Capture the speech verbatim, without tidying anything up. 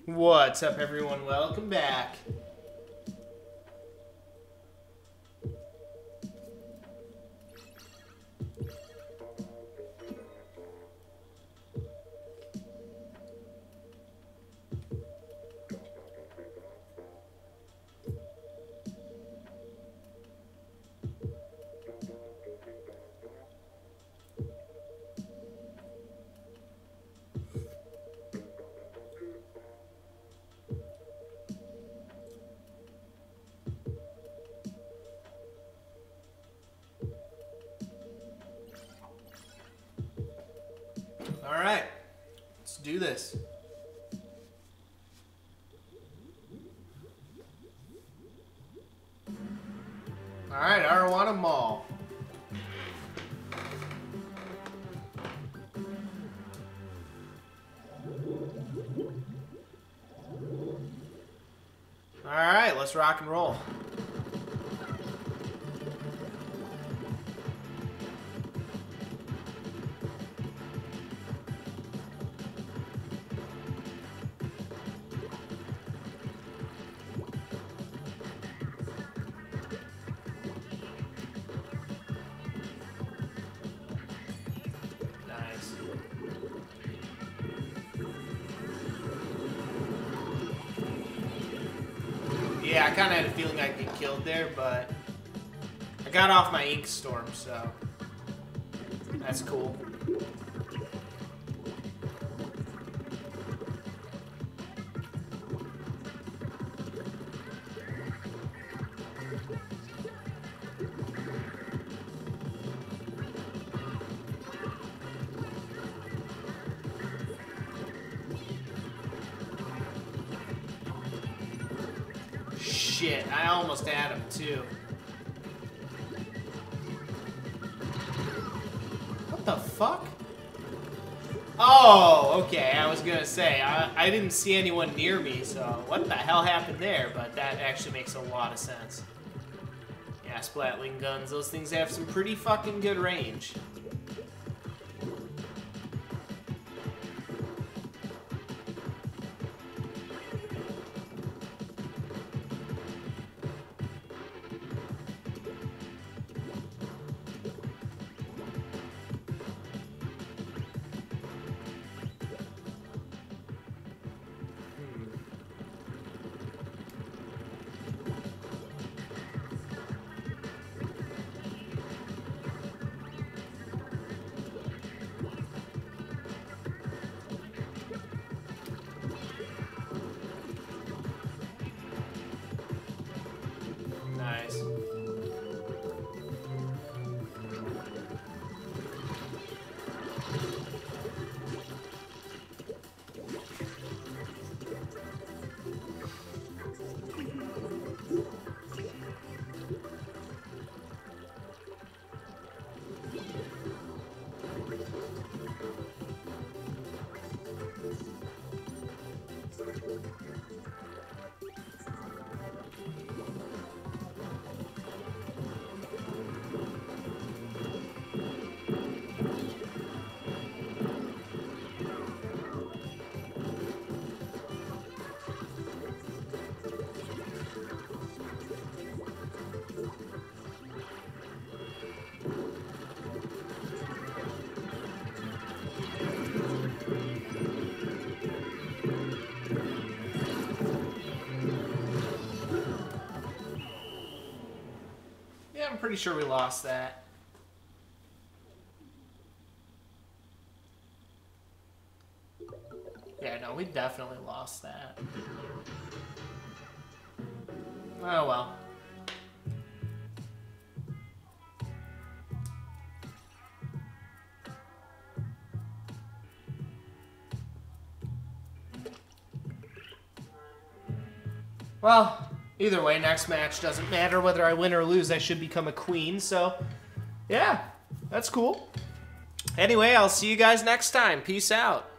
What's up, everyone? Welcome back. All right, let's do this. All right, Arowana Mall. All right, let's rock and roll. Yeah, I kind of had a feeling I'd get killed there, but I got off my ink storm, so that's cool. Shit, I almost had him too. What the fuck? Oh, okay, I was gonna say, I, I didn't see anyone near me, so what the hell happened there? But that actually makes a lot of sense. Yeah, splatling guns, those things have some pretty fucking good range. Nice. I'm pretty sure we lost that. Yeah, no, we definitely lost that. Oh well. Well, either way, next match doesn't matter whether I win or lose. I should become a queen, so yeah, that's cool. Anyway, I'll see you guys next time. Peace out.